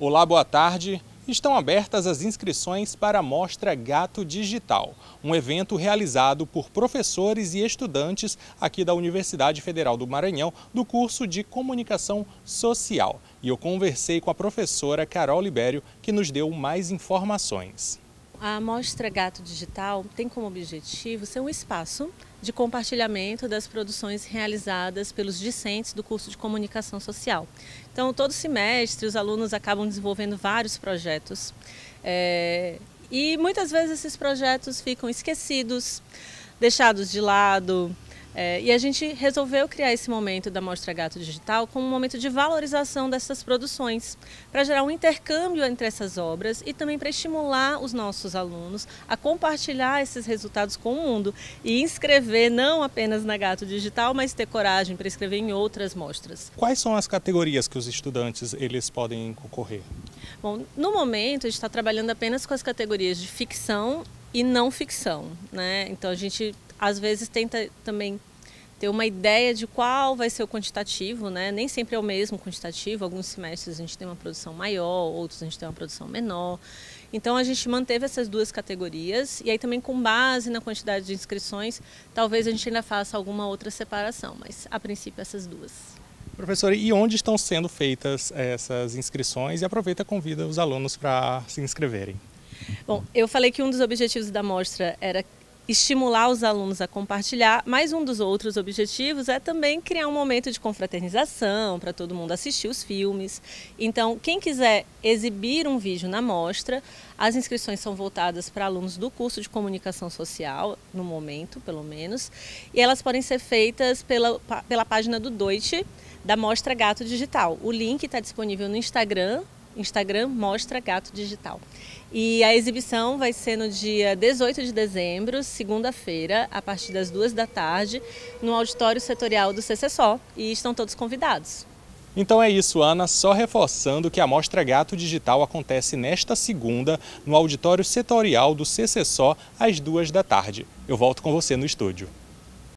Olá, boa tarde. Estão abertas as inscrições para a Mostra Gato Digital, um evento realizado por professores e estudantes aqui da Universidade Federal do Maranhão, do curso de Comunicação Social. E eu conversei com a professora Carol Libério, que nos deu mais informações. A Mostra Gato Digital tem como objetivo ser um espaço de compartilhamento das produções realizadas pelos discentes do curso de Comunicação Social. Então, todo semestre, os alunos acabam desenvolvendo vários projetos e muitas vezes esses projetos ficam esquecidos, deixados de lado. E a gente resolveu criar esse momento da Mostra Gato Digital como um momento de valorização dessas produções, para gerar um intercâmbio entre essas obras e também para estimular os nossos alunos a compartilhar esses resultados com o mundo e inscrever não apenas na Gato Digital, mas ter coragem para escrever em outras mostras. Quais são as categorias que os estudantes podem concorrer? Bom, no momento a gente está trabalhando apenas com as categorias de ficção e não ficção, né? Então a gente às vezes tenta também ter uma ideia de qual vai ser o quantitativo, né? Nem sempre é o mesmo quantitativo, alguns semestres a gente tem uma produção maior, outros a gente tem uma produção menor. Então a gente manteve essas duas categorias e aí também com base na quantidade de inscrições, talvez a gente ainda faça alguma outra separação, mas a princípio essas duas. Professora, e onde estão sendo feitas essas inscrições? E aproveita e convida os alunos para se inscreverem. Bom, eu falei que um dos objetivos da mostra era estimular os alunos a compartilhar, mas um dos outros objetivos é também criar um momento de confraternização para todo mundo assistir os filmes. Então, quem quiser exibir um vídeo na mostra, as inscrições são voltadas para alunos do curso de Comunicação Social, no momento, pelo menos, e elas podem ser feitas pela página do Deutsche, da Mostra Gato Digital. O link está disponível no Instagram Mostra Gato Digital. E a exibição vai ser no dia 18 de dezembro, segunda-feira, a partir das 2 da tarde, no auditório setorial do CCSO, e estão todos convidados. Então é isso, Ana, só reforçando que a Mostra Gato Digital acontece nesta segunda, no auditório setorial do CCSO, às 2 da tarde. Eu volto com você no estúdio.